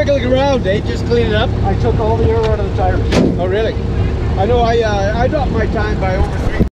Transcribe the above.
wiggling around, eh? Just clean it up. I took all the air out of the tires. Oh, really? I know I dropped my time by over 3.